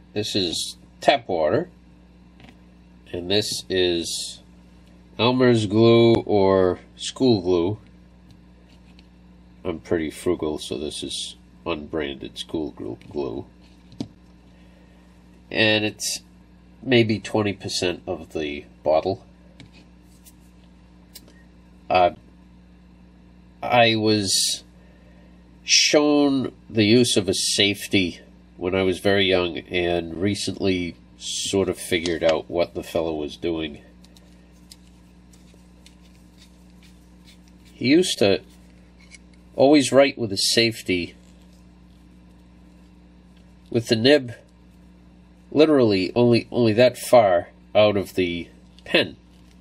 This is tap water, and this is Elmer's glue or school glue. I'm pretty frugal, so this is unbranded school glue. And it's maybe 20% of the bottle. I was shown the use of a safety when I was very young, and recently sort of figured out what the fellow was doing. He used to always write with a safety with the nib literally only that far out of the pen.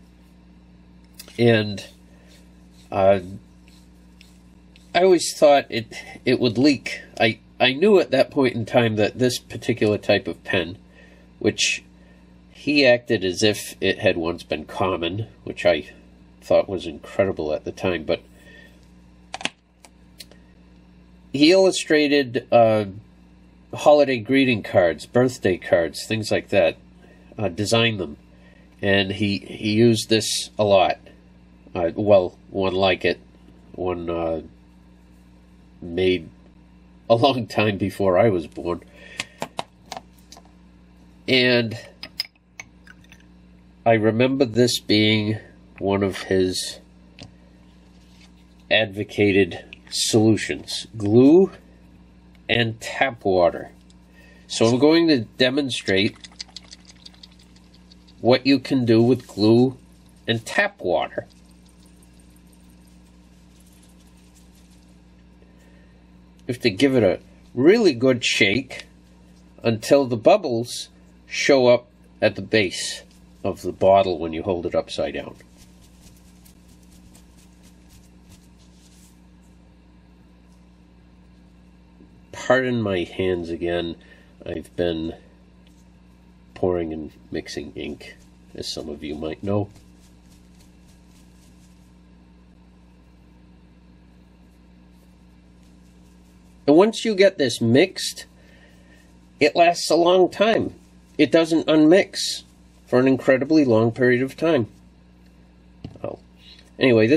And I always thought it would leak. I knew at that point in time that this particular type of pen, which he acted as if it had once been common, which I thought was incredible at the time, but he illustrated holiday greeting cards, birthday cards, things like that, designed them, and he used this a lot. Well, one like it, one made a long time before I was born. And I remember this being one of his advocated solutions: glue and tap water. So I'm going to demonstrate what you can do with glue and tap water. You have to give it a really good shake until the bubbles show up at the base of the bottle when you hold it upside down. Pardon my hands again. I've been pouring and mixing ink, as some of you might know. And once you get this mixed, it lasts a long time. It doesn't unmix for an incredibly long period of time. Oh, anyway,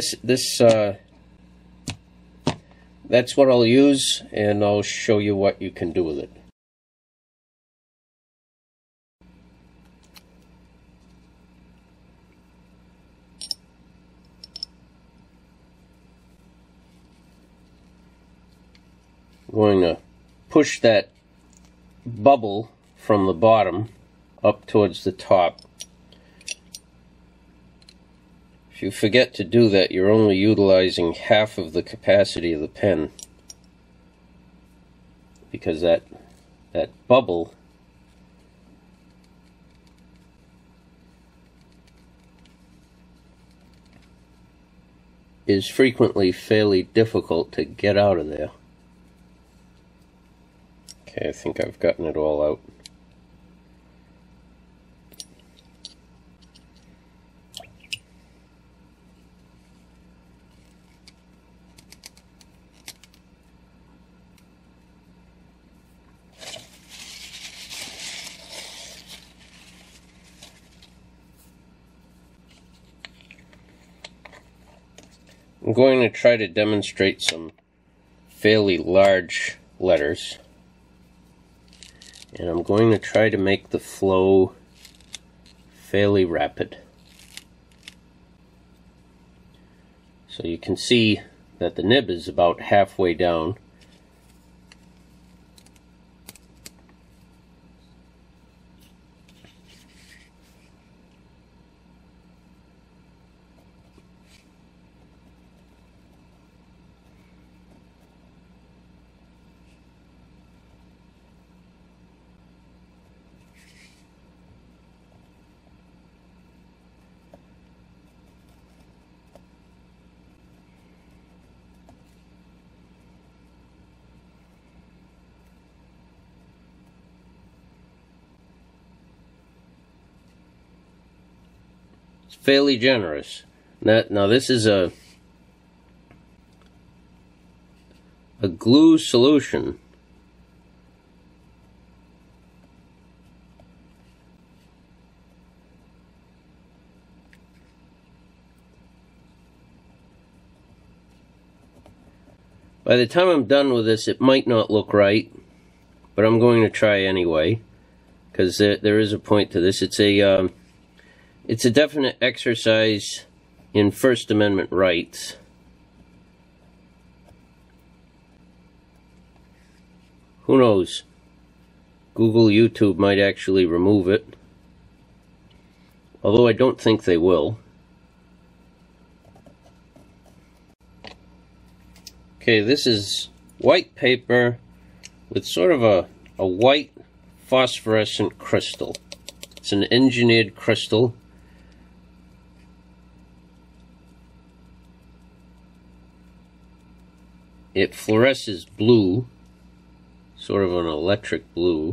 that's what I'll use, and I'll show you what you can do with it. I'm going to push that bubble from the bottom up towards the top. If you forget to do that, you're only utilizing half of the capacity of the pen, because that bubble is frequently fairly difficult to get out of there. Okay, I think I've gotten it all out. I'm going to try to demonstrate some fairly large letters, and I'm going to try to make the flow fairly rapid. So you can see that the nib is about halfway down. It's fairly generous. Now this is a glue solution, By the time I'm done with this, it might not look right, but I'm going to try anyway, because there is a point to this. It's a definite exercise in First Amendment rights. Who knows? Google, YouTube might actually remove it, although I don't think they will. Okay, this is white paper with sort of a white phosphorescent crystal. It's an engineered crystal. It fluoresces blue, sort of an electric blue.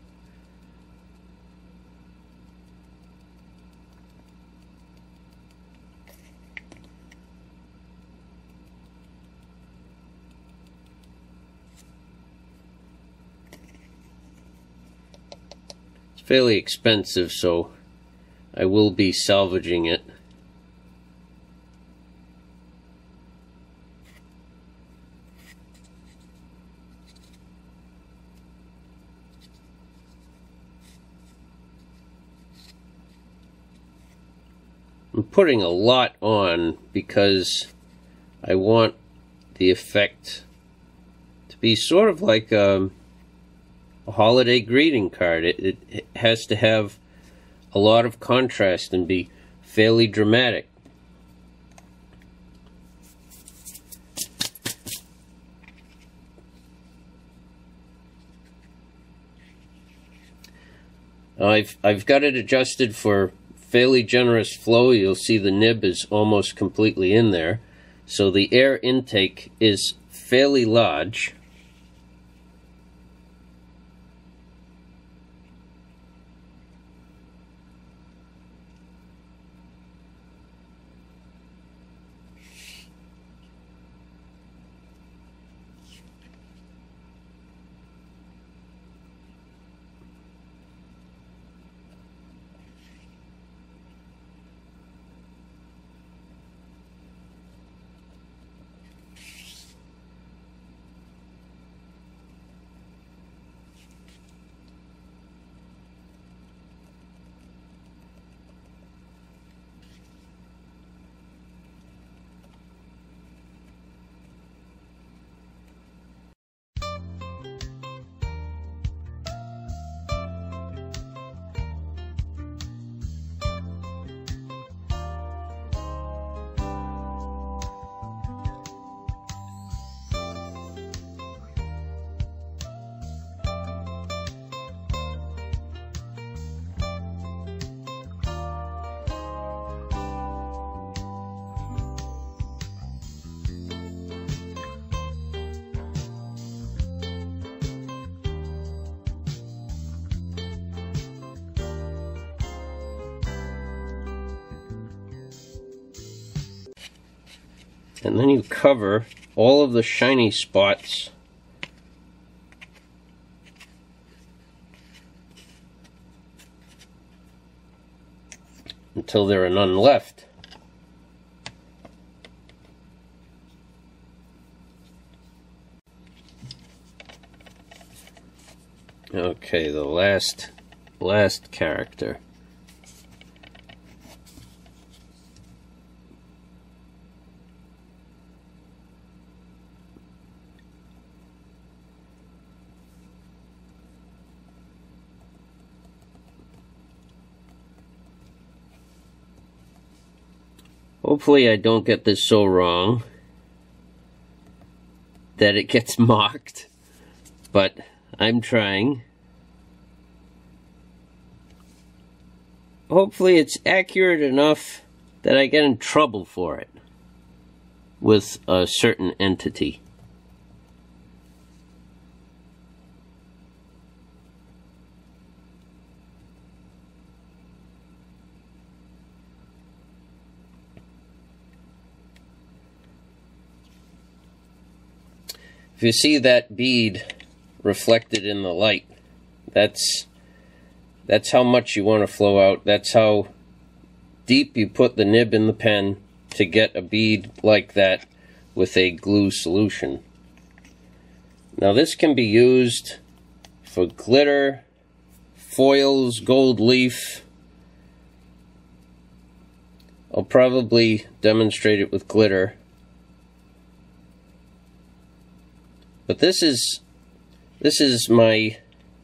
Fairly expensive, so I will be salvaging it. I'm putting a lot on because I want the effect to be sort of like a holiday greeting card. It has to have a lot of contrast and be fairly dramatic. I've got it adjusted for fairly generous flow. You'll see the nib is almost completely in there, so the air intake is fairly large. And then you cover all of the shiny spots until there are none left. Okay, the last character. Hopefully I don't get this so wrong that it gets mocked, but I'm trying. Hopefully it's accurate enough that I get in trouble for it with a certain entity. If you see that bead reflected in the light, that's how much you want to flow out. That's how deep you put the nib in the pen to get a bead like that with a glue solution. Now this can be used for glitter, foils, gold leaf. I'll probably demonstrate it with glitter. But this is my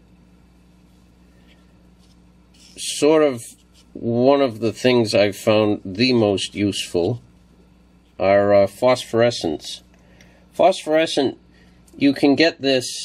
sort of one of the things I've found the most useful are phosphorescents. Phosphorescent, you can get this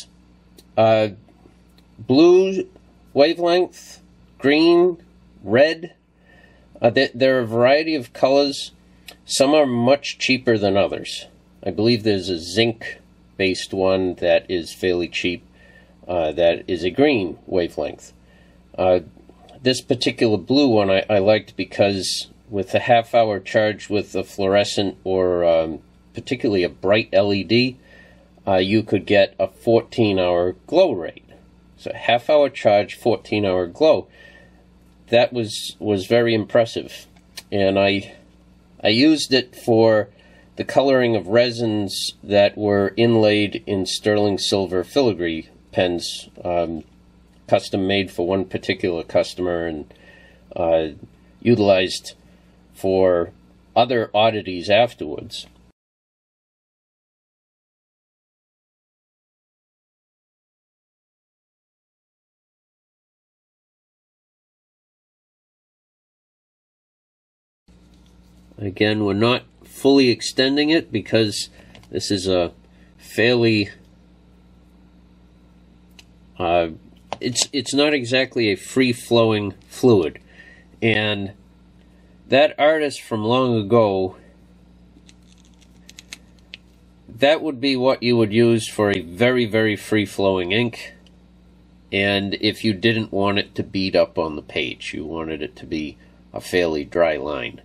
blue wavelength, green, red. There are a variety of colors. Some are much cheaper than others. I believe there's a zinc-based one that is fairly cheap, that is a green wavelength. This particular blue one I liked because with a half-hour charge with a fluorescent or particularly a bright LED, you could get a 14-hour glow rate. So half-hour charge, 14-hour glow. That was very impressive, and I used it for the coloring of resins that were inlaid in sterling silver filigree pens, custom made for one particular customer and utilized for other oddities afterwards. Again, we're not fully extending it because this is a fairly it's not exactly a free-flowing fluid, and that artist from long ago, that would be what you would use for a very, very free-flowing ink. And if you didn't want it to bead up on the page, you wanted it to be a fairly dry line.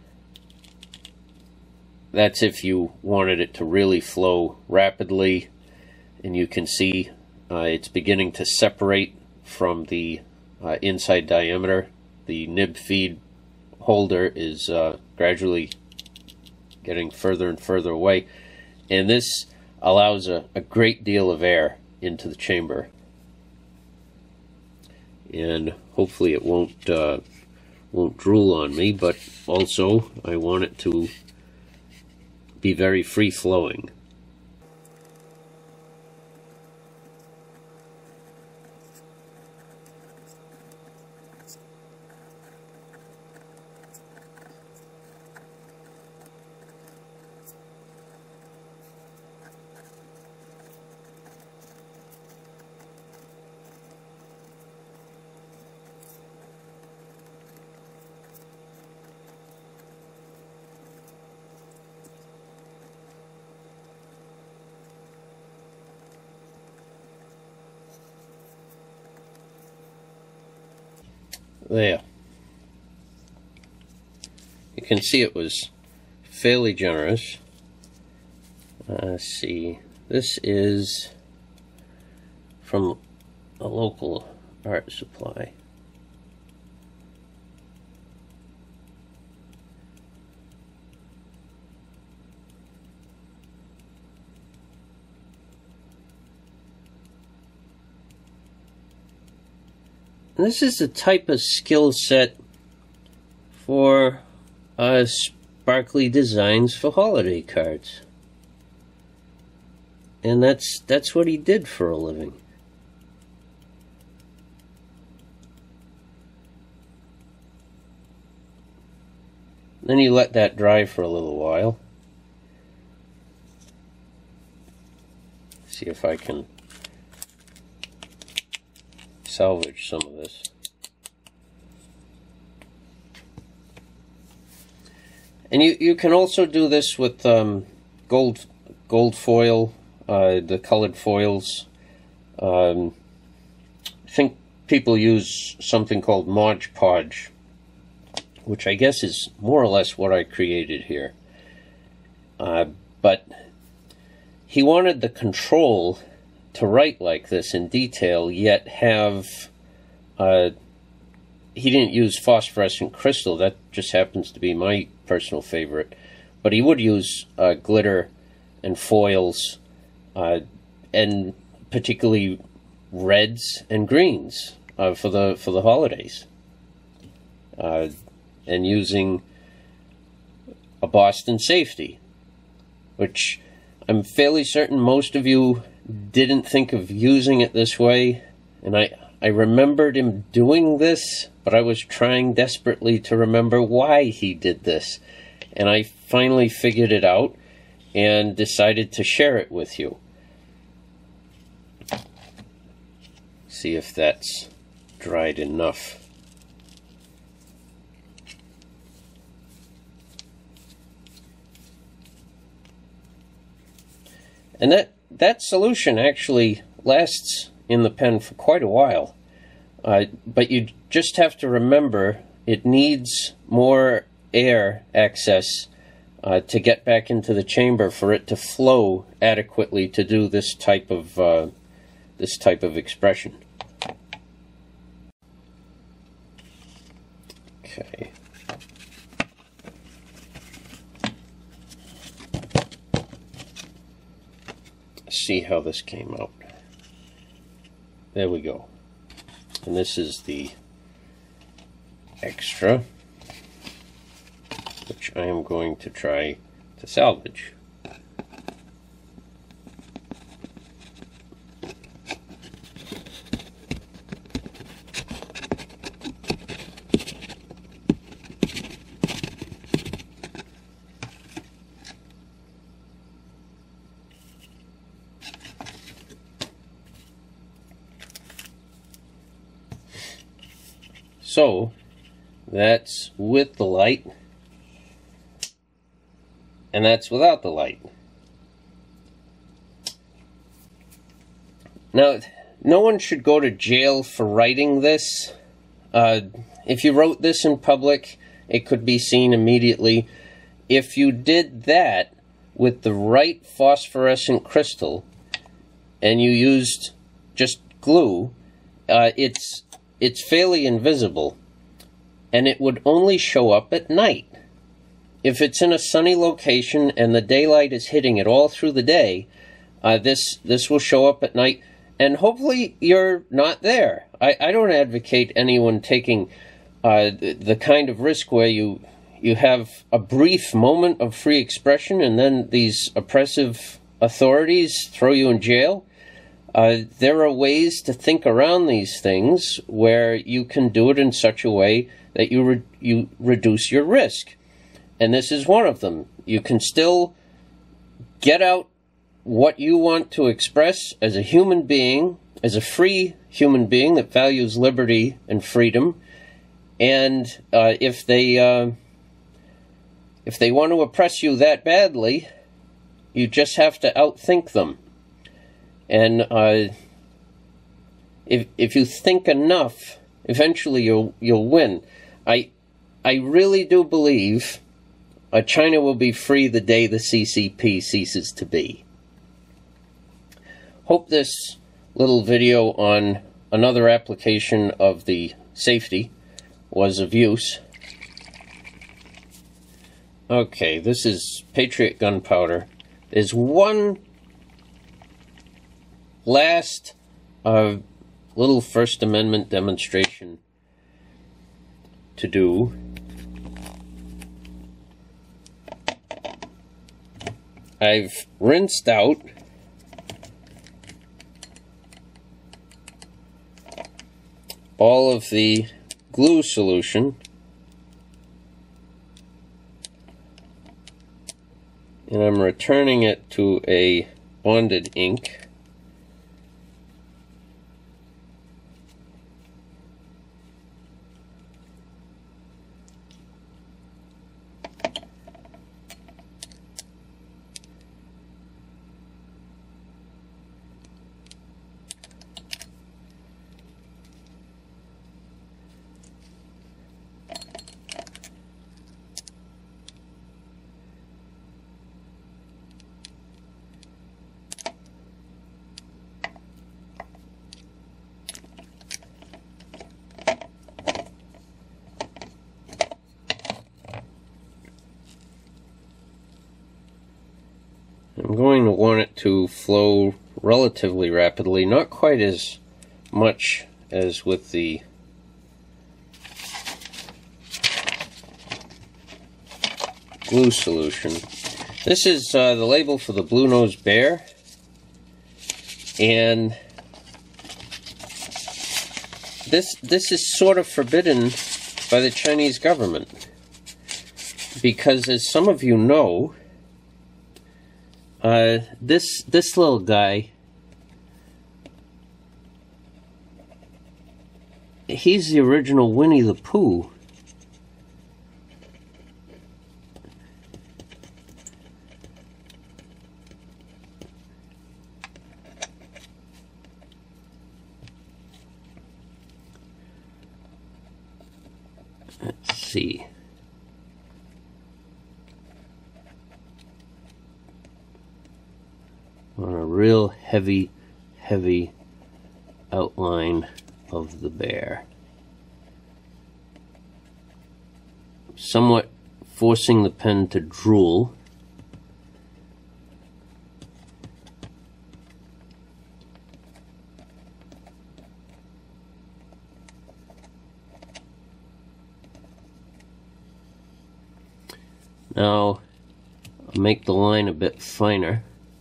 That's if you wanted it to really flow rapidly, and you can see it's beginning to separate from the inside diameter. The nib feed holder is gradually getting further and further away, and this allows a great deal of air into the chamber. And hopefully it won't drool on me, but also I want it to be very free-flowing. There. You can see it was fairly generous. Let's see. This is from a local art supply. This is the type of skill set for sparkly designs for holiday cards. And that's what he did for a living. Then you let that dry for a little while. See if I can salvage some of this. And you can also do this with gold foil, the colored foils. I think people use something called Mod Podge, which I guess is more or less what I created here. But he wanted the control to write like this in detail, yet have... he didn't use phosphorescent crystal, that just happens to be my personal favorite. But he would use glitter and foils, and particularly reds and greens for the holidays, and using a Boston safety, which I'm fairly certain most of you didn't think of using it this way, and I remembered him doing this, but I was trying desperately to remember why he did this, and I finally figured it out and decided to share it with you. See if that's dried enough. And that solution actually lasts in the pen for quite a while. But you just have to remember it needs more air access to get back into the chamber for it to flow adequately to do this type of expression. Okay. See how this came out. There we go. And this is the extra, which I am going to try to salvage. So, that's with the light, and that's without the light. Now, no one should go to jail for writing this. If you wrote this in public, it could be seen immediately. If you did that with the right phosphorescent crystal, and you used just glue, it's fairly invisible, and it would only show up at night. If it's in a sunny location and the daylight is hitting it all through the day, this will show up at night, and hopefully you're not there. I don't advocate anyone taking the kind of risk where you have a brief moment of free expression and then these oppressive authorities throw you in jail. There are ways to think around these things where you can do it in such a way that you reduce your risk. And this is one of them. You can still get out what you want to express as a human being, as a free human being that values liberty and freedom. And if they want to oppress you that badly, you just have to outthink them. And if you think enough, eventually you'll win. I really do believe China will be free the day the CCP ceases to be. Hope this little video on another application of the safety was of use. Okay, this is Patriot gunpowder. There's one last little First Amendment demonstration to do. I've rinsed out all of the glue solution, and I'm returning it to a bonded ink. I'm going to want it to flow relatively rapidly, not quite as much as with the glue solution. This is the label for the blue-nosed bear, and this is sort of forbidden by the Chinese government, because as some of you know, this little guy, he's the original Winnie the Pooh. Let's see. On a real heavy outline of the bear. Somewhat forcing the pen to drool. Now, I'll make the line a bit finer.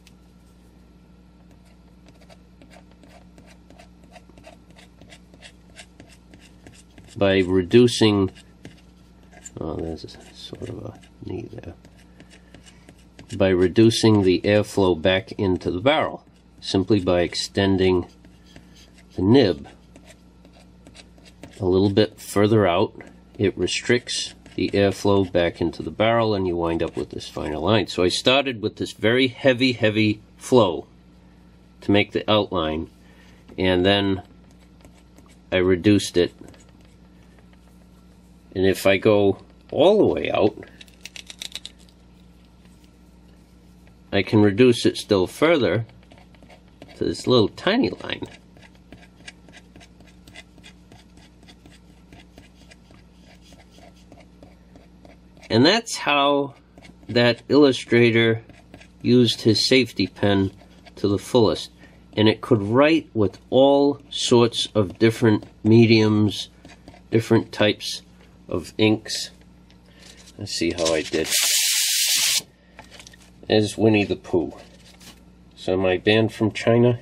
By reducing, oh, there's sort of a knee there. By reducing the airflow back into the barrel, simply by extending the nib a little bit further out, it restricts the airflow back into the barrel, and you wind up with this finer line. So I started with this very heavy flow to make the outline, and then I reduced it. And if I go all the way out, I can reduce it still further to this little tiny line. And that's how that illustrator used his safety pen to the fullest. And it could write with all sorts of different mediums, different types of inks. Let's see how I did. As Winnie the Pooh. So am I banned from China?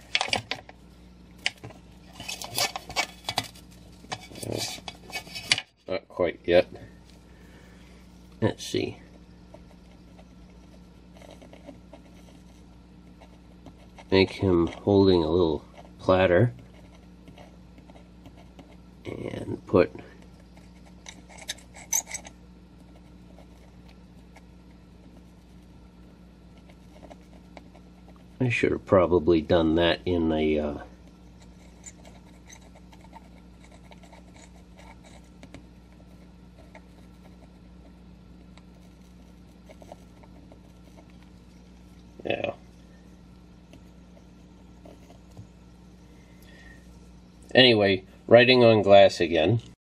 Not quite yet. Let's see. Make him holding a little platter and put I should have probably done that in a yeah. Anyway, writing on glass again.